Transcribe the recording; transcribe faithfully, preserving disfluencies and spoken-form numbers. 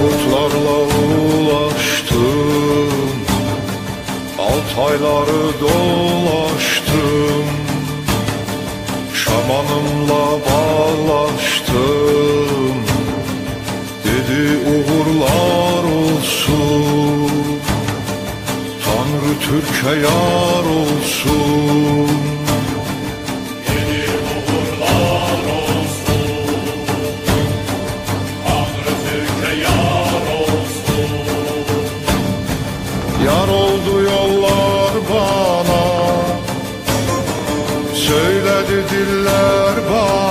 Kurtlarla ulaştım, Altayları dolaştım, şamanımla bağlaştım. Dedi uğurlar olsun, Tanrı Türk'e yar olsun. Yar oldu yollar bana, söyledi diller bana.